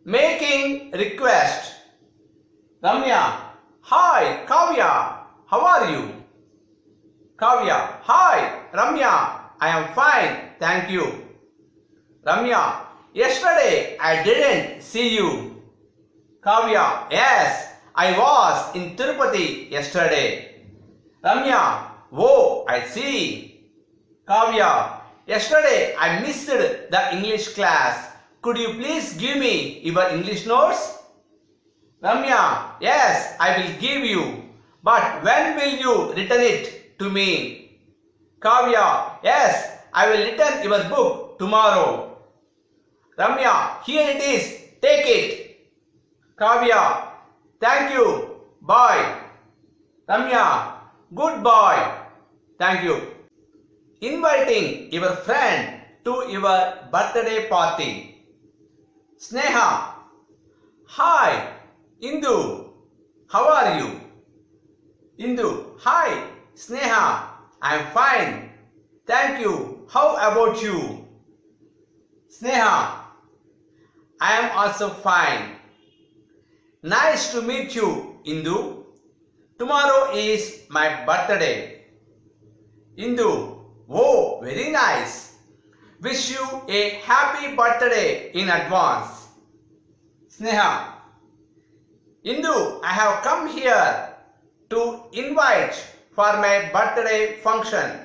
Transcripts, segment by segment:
Making request. Ramya, hi Kavya, how are you? Kavya, hi Ramya, I am fine, thank you. Ramya, yesterday I didn't see you. Kavya, yes, I was in Tirupati yesterday. Ramya, oh, I see. Kavya, yesterday I missed the English class. Could you please give me your English notes? Ramya, yes, I will give you. But when will you return it to me? Kavya, yes, I will return your book tomorrow. Ramya, here it is, take it. Kavya, thank you, bye. Ramya, goodbye, thank you. Inviting your friend to your birthday party. Sneha, hi, Indu, how are you? Indu, hi, Sneha, I am fine, thank you, how about you? Sneha, I am also fine. Nice to meet you, Indu. Tomorrow is my birthday. Indu, oh, very nice. Wish you a happy birthday in advance. Sneha, Indu, I have come here to invite for my birthday function.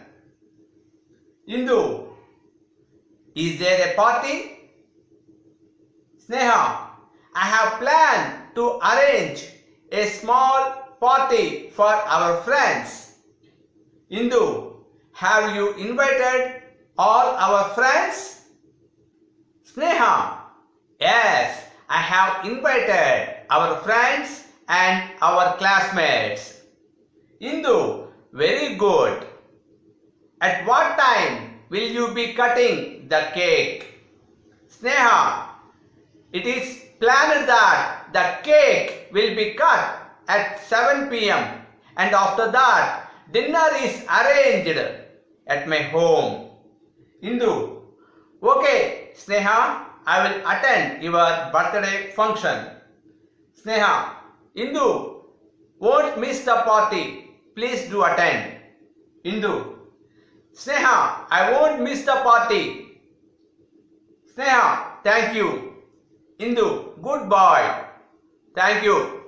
Indu, is there a party? Sneha, I have planned to arrange a small party for our friends. Indu, have you invited all our friends? Sneha, yes, I have invited our friends and our classmates. Indu, very good. At what time will you be cutting the cake? Sneha, it is planned that the cake will be cut at 7 p.m. and after that dinner is arranged at my home. Indu, okay Sneha, I will attend your birthday function. Sneha, Indu, won't miss the party. Please do attend. Indu, Sneha, I won't miss the party. Sneha, thank you. Indu, goodbye. Thank you.